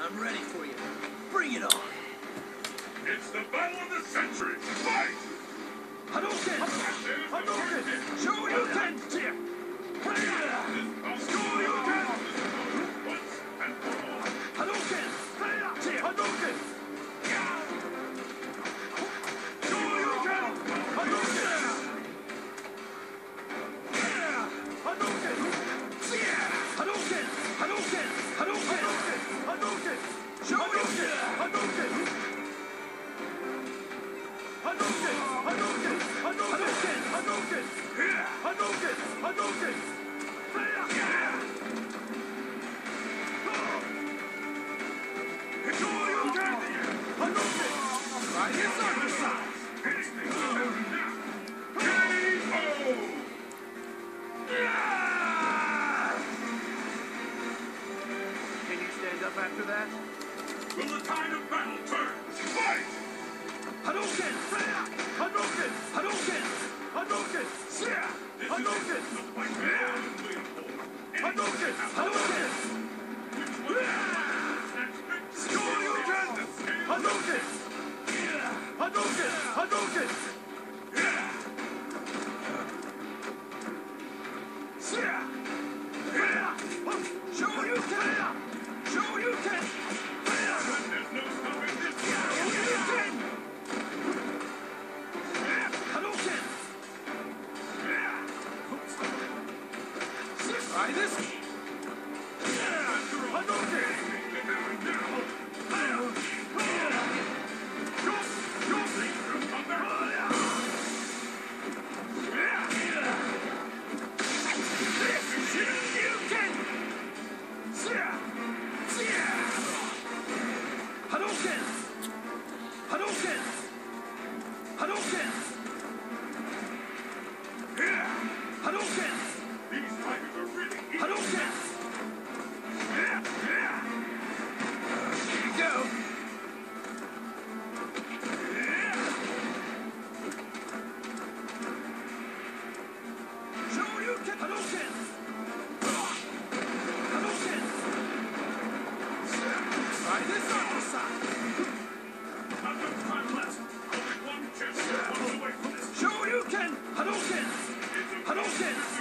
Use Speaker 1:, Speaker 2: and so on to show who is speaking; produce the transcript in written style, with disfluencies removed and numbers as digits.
Speaker 1: I'm ready for you. Bring it on.
Speaker 2: It's the battle of the century. Fight!
Speaker 1: Hadouken! Hadouken! Shoryuken! Shoryuken!
Speaker 2: Once and for all.
Speaker 1: Hadouken! Hadouken! Shoryuken! Hadouken! Hadouken! Hadouken! Hadouken! Hadouken! Hadouken! Shoryuken! Hadouken! Hadouken! Hadouken! Hadouken! Hadouken! Hadouken! Hadouken! Shoryuken! Hadouken! Right his underside! Can you stand up after that?
Speaker 2: Will the tide of battle turn? Fight!
Speaker 1: Hadouken! Hadouken! Hadouken! Hadouken! Hadouken! Hadouken! Hadouken! Shoryuken! Hadouken! Hadouken! Hadouken! Shoryuken! Shoryuken!
Speaker 2: There's no stopping this.
Speaker 1: Shoryuken! Hadouken! Try this! Hadouken! Hadouken! Hadouken! Hadouken! Hadouken!
Speaker 2: These fighters are really easy.
Speaker 1: Hadouken! Here you go! Shoryuken! Hadouken! Hadouken! Try this other side!
Speaker 2: Not much time left. Only one chance to walk away from this.
Speaker 1: Shoryuken! Hadouken! Hadouken!